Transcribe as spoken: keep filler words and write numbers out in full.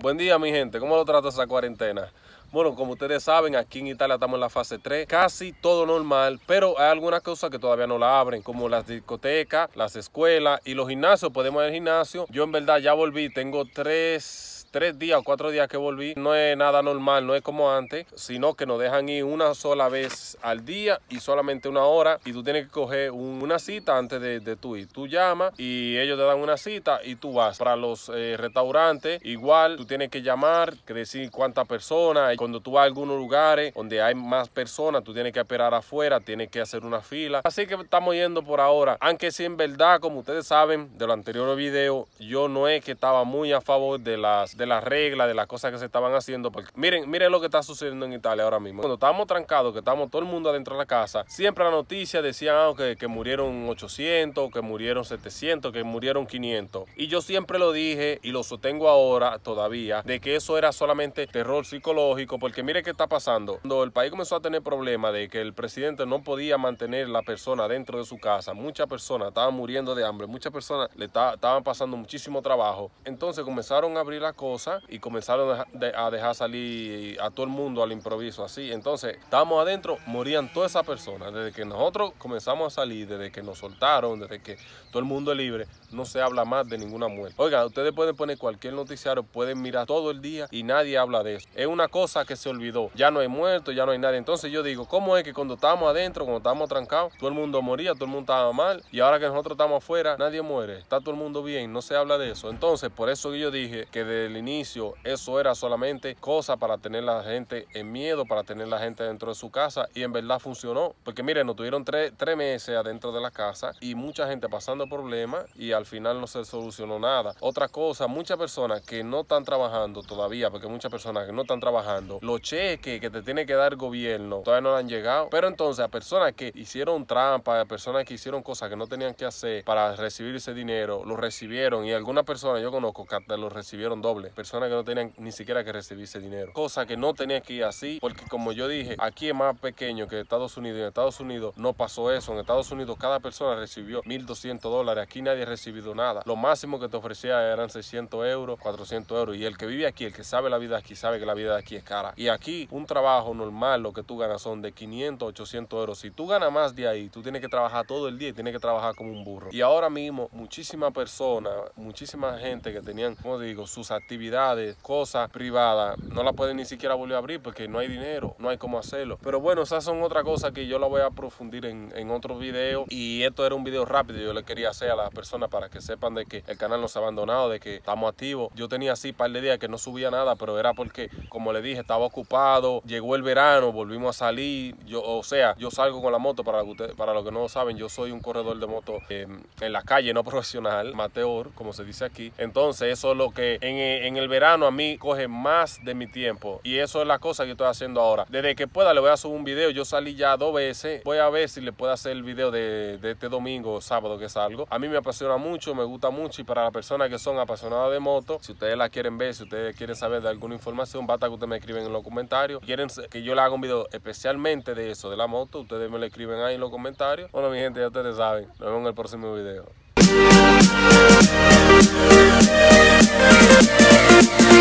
Buen día, mi gente. ¿Cómo lo trata esa cuarentena? Bueno, como ustedes saben, aquí en Italia estamos en la fase tres, casi todo normal, pero hay algunas cosas que todavía no la abren, como las discotecas, las escuelas y los gimnasios. Podemos ir al gimnasio. Yo en verdad ya volví, tengo tres... tres días o cuatro días que volví. No es nada normal, no es como antes, sino que nos dejan ir una sola vez al día y solamente una hora, y tú tienes que coger un, una cita antes de, de tú ir. Tú llamas y ellos te dan una cita y tú vas. Para los eh, restaurantes, igual, tú tienes que llamar, que decir cuántas personas. Cuando tú vas a algunos lugares donde hay más personas, tú tienes que esperar afuera, tienes que hacer una fila. Así que estamos yendo por ahora, aunque sí, en verdad, como ustedes saben de los anteriores videos, yo no es que estaba muy a favor de las de las reglas, de las cosas que se estaban haciendo, porque miren, miren lo que está sucediendo en Italia ahora mismo. Cuando estábamos trancados, que estábamos todo el mundo adentro de la casa, siempre la noticia decían ah, que, que murieron ochocientos, que murieron setecientos, que murieron quinientos. Y yo siempre lo dije y lo sostengo ahora todavía, de que eso era solamente terror psicológico, porque mire qué está pasando. Cuando el país comenzó a tener problemas de que el presidente no podía mantener la persona dentro de su casa, muchas personas estaban muriendo de hambre, muchas personas le estaban pasando muchísimo trabajo. Entonces comenzaron a abrir la cosa y comenzaron a dejar salir a todo el mundo al improviso, así. Entonces estábamos adentro, morían todas esas personas. Desde que nosotros comenzamos a salir, desde que nos soltaron, desde que todo el mundo es libre, no se habla más de ninguna muerte. Oiga, ustedes pueden poner cualquier noticiario, pueden mirar todo el día y nadie habla de eso. Es una cosa que se olvidó. Ya no hay muertos, ya no hay nadie. Entonces yo digo, ¿cómo es que cuando estábamos adentro, cuando estábamos trancados, todo el mundo moría, todo el mundo estaba mal, y ahora que nosotros estamos afuera, nadie muere? Está todo el mundo bien, no se habla de eso. Entonces, por eso yo dije que desde el inicio eso era solamente cosa para tener la gente en miedo, para tener la gente dentro de su casa, y en verdad funcionó. Porque miren, nos tuvieron tres, tres meses adentro de la casa y mucha gente pasando problemas y al final no se solucionó nada. Otra cosa, muchas personas que no están trabajando todavía, porque muchas personas que no están trabajando, los cheques que te tiene que dar el gobierno todavía no han llegado. Pero entonces a personas que hicieron trampa, a personas que hicieron cosas que no tenían que hacer para recibir ese dinero, lo recibieron, y algunas personas yo conozco que hasta lo recibieron doble. Personas que no tenían ni siquiera que recibir ese dinero. Cosa que no tenía que ir así, porque como yo dije, aquí es más pequeño que Estados Unidos. En Estados Unidos no pasó eso. En Estados Unidos cada persona recibió mil doscientos dólares. Aquí nadie ha recibido nada. Lo máximo que te ofrecía eran seiscientos euros, cuatrocientos euros. Y el que vive aquí, el que sabe la vida aquí, sabe que la vida de aquí es cara. Y aquí un trabajo normal, lo que tú ganas son de quinientos, ochocientos euros. Si tú ganas más de ahí, tú tienes que trabajar todo el día y tienes que trabajar como un burro. Y ahora mismo muchísimas personas, muchísima gente que tenían, como digo, sus actividades, cosas privadas, no la pueden ni siquiera volver a abrir porque no hay dinero, no hay cómo hacerlo. Pero bueno, esas son otra cosa que yo la voy a profundir en, en otro video, y esto era un video rápido. Yo le quería hacer a las personas para que sepan de que el canal no se ha abandonado, de que estamos activos. Yo tenía así un par de días que no subía nada, pero era porque, como le dije, estaba ocupado. Llegó el verano, volvimos a salir. Yo, o sea, yo salgo con la moto, para, ustedes, para los que no lo saben, yo soy un corredor de moto eh, en la calle, no profesional, amateur, como se dice aquí. Entonces eso es lo que en, en el verano a mí coge más de mi tiempo, y eso es la cosa que yo estoy haciendo ahora. Desde que pueda le voy a subir un video. Yo salí ya dos veces, voy a ver si le puedo hacer el video de, de este domingo o sábado que salgo. A mí me apasiona mucho, me gusta mucho, y para las personas que son apasionadas de moto, si ustedes la quieren ver, si ustedes quieren saber de alguna información, basta que ustedes me escriben en los comentarios. Quieren que yo le haga un video especialmente de eso, de la moto, ustedes me lo escriben ahí en los comentarios. Bueno, mi gente, ya ustedes saben, nos vemos en el próximo video.